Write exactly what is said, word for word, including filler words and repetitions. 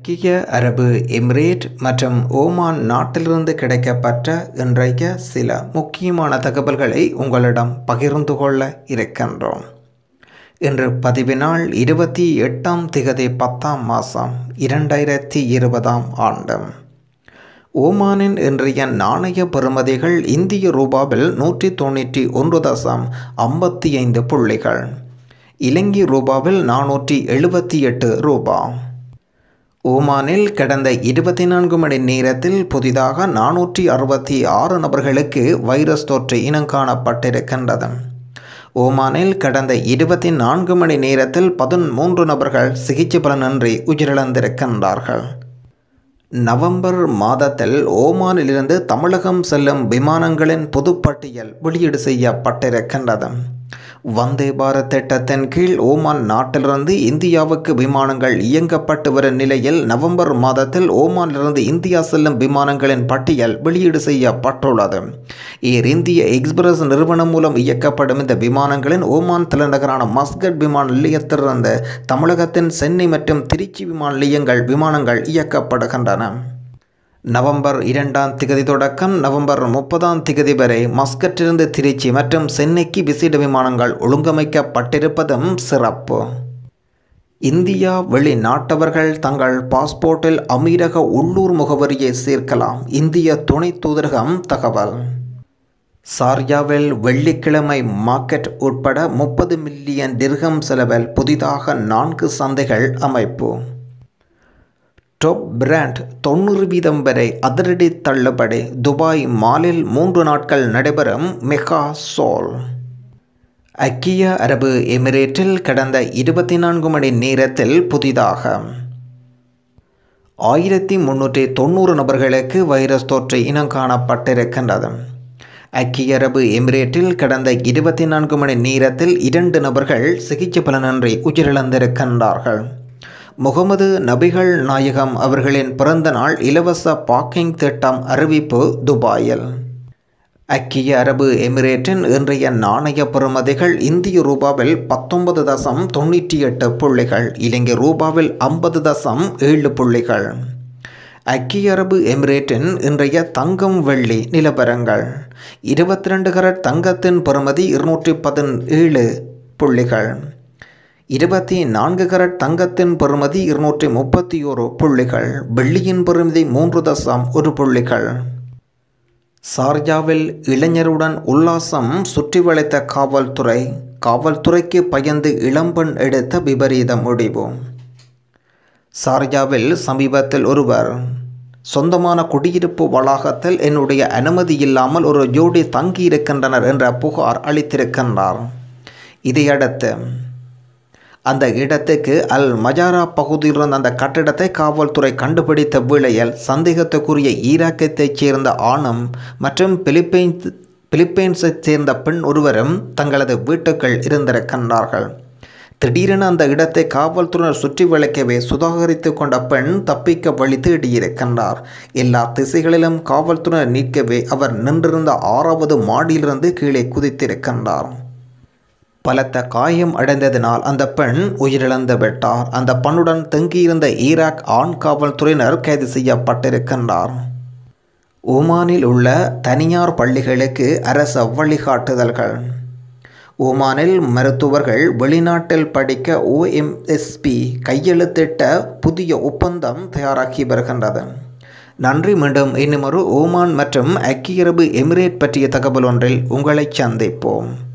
ஐக்கிய அரபு எமிரேட் மற்றும் ஓமான் நாட்டிலிருந்து கிடைக்கப்பட்ட இன்றைய சில முக்கியமான தகவல்களை உங்களிடம் பகிர்ந்து கொள்ள இருக்கின்றோம். இன்று பதிவினால் இருபத்தி எட்டாம் திகதி பத்தாம் மாதம் இரண்டாயிரத்தி இருபதாம் ஆண்டு. ஓமானின் இன்றைய நாணய பெறுமதிகள் இந்திய ரூபாவில் நூற்றி தொண்ணூற்றி ஒன்று தசம் ஐம்பத்தி ஐந்து புள்ளிகள், இலங்கை ரூபாவில் நானூற்றி எழுபத்தி எட்டு ரூபா. ஓமானில் கடந்த இருபத்தி நான்கு மணி நேரத்தில் புதிதாக நானூற்றி அறுபத்தி ஆறு நபர்களுக்கு வைரஸ் தொற்று இனம் காணப்பட்டிருக்கின்றது. ஓமானில் கடந்த இருபத்தி நான்கு மணி நேரத்தில் பதிமூன்று நபர்கள் சிகிச்சை பலனின்றி உயிரிழந்திருக்கின்றார்கள். நவம்பர் மாதத்தில் ஓமானிலிருந்து தமிழகம் செல்லும் விமானங்களின் பொதுப்பட்டியல் வெளியீடு செய்யப்பட்டிருக்கின்றது. வந்தே பாரத் திட்டத்தின் கீழ் ஓமான் நாட்டிலிருந்து இந்தியாவுக்கு விமானங்கள் இயங்கப்பட்டு வரும் நிலையில் நவம்பர் மாதத்தில் ஓமானிலிருந்து இந்தியா செல்லும் விமானங்களின் பட்டியல் வெளியீடு செய்யப்பட்டுள்ளது. ஏர் இந்திய எக்ஸ்பிரஸ் நிறுவனம் மூலம் இயக்கப்படும் இந்த விமானங்களின் ஓமான் தலைநகரான மஸ்கட் விமான நிலையத்திலிருந்து தமிழகத்தின் சென்னை மற்றும் திருச்சி விமான நிலையங்கள் விமானங்கள் இயக்கப்படுகின்றன. நவம்பர் இரண்டாம் திகதி தொடக்கம் நவம்பர் முப்பதாம் திகதி வரை மஸ்கட்டிலிருந்து திருச்சி மற்றும் சென்னைக்கு விசேட விமானங்கள் ஒழுங்கமைக்கப்பட்டிருப்பதும் சிறப்பு. இந்தியா வெளிநாட்டவர்கள் தங்கள் பாஸ்போர்ட்டில் அமீரக உள்ளூர் முகவரியை சேர்க்கலாம், இந்திய துணை தூதரகம் தகவல். சார்ஜாவில் வெள்ளிக்கிழமை மார்க்கெட் உட்பட முப்பது மில்லியன் திர்ஹம் செலவில் புதிதாக நான்கு சந்தைகள் அமைப்பு. டாப் பிராண்ட் தொண்ணூறு வீதம் வரை அதிரடி தள்ளுபடி. துபாய் மாலில் மூன்று நாட்கள் நடைபெறும் மெகா சோல். ஐக்கிய அரபு எமிரேட்டில் கடந்த இருபத்தி நான்கு மணி நேரத்தில் புதிதாக ஆயிரத்தி முன்னூற்றி தொண்ணூறு நபர்களுக்கு வைரஸ் தொற்று இனம் காணப்பட்டிருக்கின்றது. ஐக்கிய அரபு எமிரேட்டில் கடந்த இருபத்தி நான்கு மணி நேரத்தில் இரண்டு நபர்கள் சிகிச்சை பலனின்றி உயிரிழந்திருக்கின்றார்கள். முகமது நபிகள் நாயகம் அவர்களின் பிறந்த நாள் இலவச பார்க்கிங் திட்டம் அறிவிப்பு துபாயில். ஐக்கிய அரபு எமிரேட்டின் இன்றைய நாணய பெறுமதிகள் இந்திய ரூபாவில் பத்தொன்பது தசம் தொண்ணூற்றி எட்டு புள்ளிகள், இலங்கை ரூபாவில் ஐம்பது தசம் ஏழு புள்ளிகள். ஐக்கிய அரபு எமிரேட்டின் இன்றைய தங்கம் வெள்ளி நிலவரங்கள். இருபத்தி ரெண்டு கரட் தங்கத்தின் பெறுமதி இருநூற்றி பதினேழு புள்ளிகள். இருபத்தி நான்கு கரட் தங்கத்தின் பெறுமதி இருநூற்றி முப்பத்தி ஒரு புள்ளிகள். வெள்ளியின் பெறுமதி மூன்று தசம் ஒரு புள்ளிகள். சார்ஜாவில் இளைஞருடன் உல்லாசம் சுற்றி வளைத்த காவல்துறை. காவல்துறைக்கு பயந்து இளம்பெண் எடுத்த விபரீத முடிவு. சார்ஜாவில் சமீபத்தில் ஒருவர் சொந்தமான குடியிருப்பு வளாகத்தில் என்னுடைய அனுமதி இல்லாமல் ஒரு ஜோடி தங்கியிருக்கின்றனர் என்ற புகார் அளித்திருக்கின்றார். இதையடுத்து அந்த இடத்துக்கு அல் மஜாரா பகுதியில் இருந்த அந்த கட்டிடத்தை காவல்துறை கண்டுபிடித்த வேளையில் சந்தேகத்துக்குரிய ஈராக்கத்தைச் சேர்ந்த ஆணும் மற்றும் பிலிப்பைன்ஸ் பிலிப்பைன்ஸைச் சேர்ந்த பெண் ஒருவரும் தங்களது வீட்டுக்குள் இருந்திருக்கின்றார்கள். திடீரென அந்த இடத்தை காவல்துறையினர் சுற்றி வளைக்கவே சுதாகரித்து கொண்ட பெண் தப்பிக்க வழி தேடியிருக்கின்றார். எல்லா திசைகளிலும் காவல்துறையினர் நிற்கவே அவர் நின்றிருந்த ஆறாவது மாடியிலிருந்து கீழே குதித்திருக்கின்றார். பலத்த காயம் அடைந்ததினால் அந்த பெண் உயிரிழந்து விட்டார். அந்த பெண்ணுடன் தங்கியிருந்த ஈராக் ஆண் காவல்துறையினர் கைது செய்யப்பட்டிருக்கின்றார். ஓமானில் உள்ள தனியார் பள்ளிகளுக்கு அரசு வழிகாட்டுதல்கள். ஓமானில் மருத்துவர்கள் வெளிநாட்டில் படிக்க ஓஎம்எஸ்பி கையெழுத்திட்ட புதிய ஒப்பந்தம் தயாராகி வருகின்றது. நன்றி. மீண்டும் இன்னும் ஒரு ஓமான் மற்றும் ஐக்கிய அரபு எமிரேட் பற்றிய தகவல் ஒன்றில் உங்களை சந்திப்போம்.